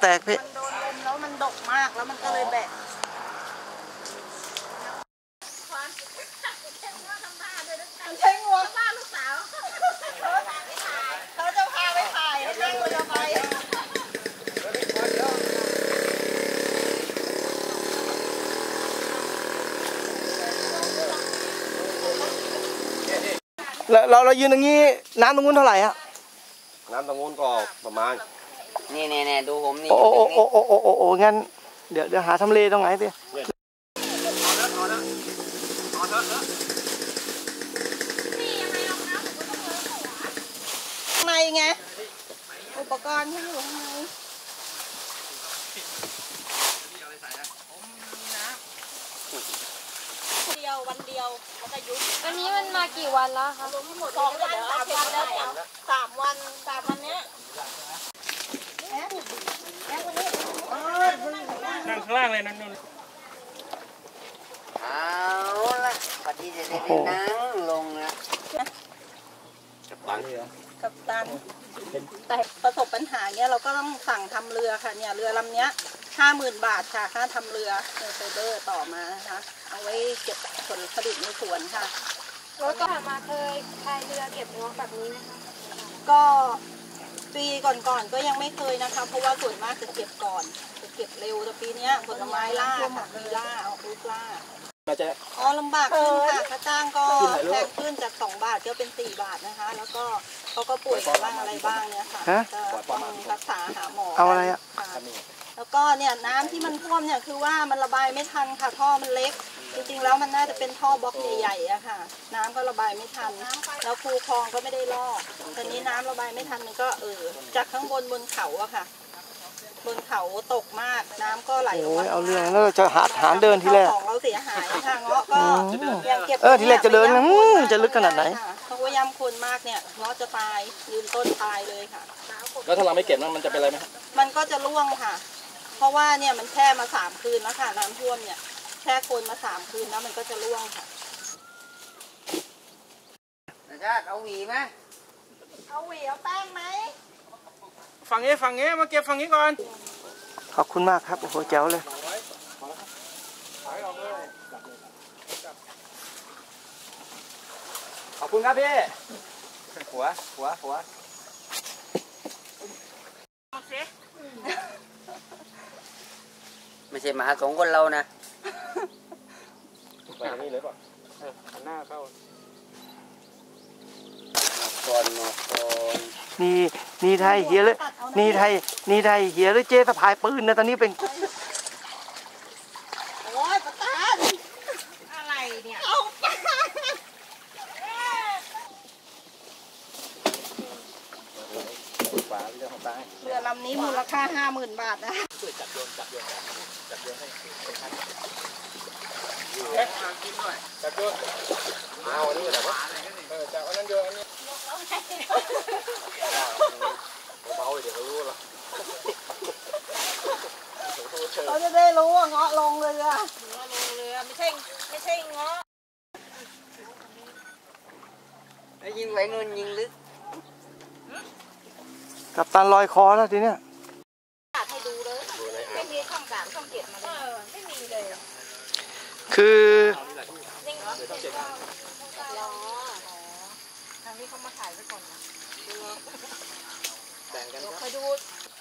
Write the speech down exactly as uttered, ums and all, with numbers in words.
ตกพี่มันโดนลมแล้วมันดกมากแล้วมันก็เลยแบะใช้งวงบ้าลูกสาวเขาจะพาไปถ่ายให้นั่งบนรถไฟเราเราเรายืนตรงนี้น้ำตรงนู้นเท่าไหร่ฮะน้ำตรงนู้นก็ประมาณนี่นี่นี่ดูผมนี่โอ้โอ้โอ้โอ้โอ้โอ้โอ้งั้นเดี๋ยวเดี๋ยวหาทำเลตรงไหนสิข้างในไงอุปกรณ์ที่อยู่ข้างในเดียววันเดียวแล้วก็ยุบอันนี้มันมากี่วันแล้วคะรวมทั้งหมดสองวันสามวันแล้วสามวันสามวันเนี้ยนั่งข้างล่างเลยนั่นนู่นเอาละปฏิเสธได้นั่งลงนะกับตันกับตันแต่ประสบปัญหาเนี้ยเราก็ต้องสั่งทำเรือค่ะเนี่ยเรือลำเนี้ยห้าหมื่นบาทค่ะค่าทำเรือเรือไฟเบอร์ต่อมานะคะเอาไว้เก็บผลผลิตในสวนค่ะแล้วก็มาเคยพายเรือเก็บงอกแบบนี้นะคะก็ปีก่อนๆก็ยังไม่เคยนะคะเพราะว่าส่วนมากจะเก็บก่อนจะเก็บเร็วแต่ปีนี้ผลไม้ล่าค่ะมีล่าเอาลูกล่าอ๋อลำบากขึ้นค่ะค่าจ้างก็แพงขึ้นจากสองบาทก็เป็นสี่บาทนะคะแล้วก็เขาก็ป่วยกันบ้างอะไรบ้างเนี่ยค่ะก็ต้องรักษาหาหมอเอาอะไรอ่ะแล้วก็เนี่ยน้ำที่มันท่วมเนี่ยคือว่ามันระบายไม่ทันค่ะท่อมันเล็กจริงๆแล้วมันน่าจะเป็นท่อบล็อกใหญ่ๆอะค่ะน้ำก็ระบายไม่ทันแล้วคูคลองก็ไม่ได้ลอกตอนนี้น้ำระบายไม่ทันมันก็เออจากข้างบนบนเขาอะค่ะบนเขาตกมากน้ำก็ไหลออกมาเอาเรื่องแล้วจะหาหาเดินทีแรกของเราเสียหายค่ะเงาะก็ยังเก็บเออทีแรกจะเดินจะลึกขนาดไหนเพราะว่ายำคนมากเนี่ยเงาะจะตายยืนต้นตายเลยค่ะแล้วถ้าเราไม่เก็บมันจะเป็นอะไรไหมมันก็จะร่วงค่ะเพราะว่าเนี่ยมันแช่มาสามคืนแล้วค่ะน้ำท่วมเนี่ยแช่โคลนมาสามคืนแล้วมันก็จะร่วงค่ะนะจ๊ะเอาหวีไหมเอาหวีเอาแป้งไหมฝั่งนี้ฝั่งนี้มาเก็บฝั่งนี้ก่อนขอบคุณมากครับโอ้โหแจ๋วเลยขอบคุณครับพี่หัวหัวหัวไม่ใช่หมาสองคนเรานะไปนี่เลยป่ะหันหน้าเข้าก่อนมาก่อนนี่นี่ไทยเฮียเลยนี่ไทยนี่ไทยเฮียเลยเจ๊สะพายปืนนะตอนนี้เป็นโอ้ยประธานอะไรเนี่ยเอาเรือลำนี้มูลค่าห้าหมื่นบาทนะจับโยนจับโยนจับโยนให้เป็นพันเอ๊ะกินหน่อยจับโยนเอาอันนี้เหรอวะเออจับอันนั้นโยนอันนี้เบาๆเดี๋ยวเขารู้หรอเขาจะได้รู้ว่าเงาะลงเรือเงาะลงเรือไม่ใช่ไม่ใช่เงาะยิงไว้นู่นยิงลึกกับตันลอยคอแล้วทีเนี้ยให้ดูเลยไม่มีช่องสามช่องเจ็ดมาเลยไม่มีเลยคือทางนี้เขามาถ่ายไว้ก่อนนะแต่งกันคอยดู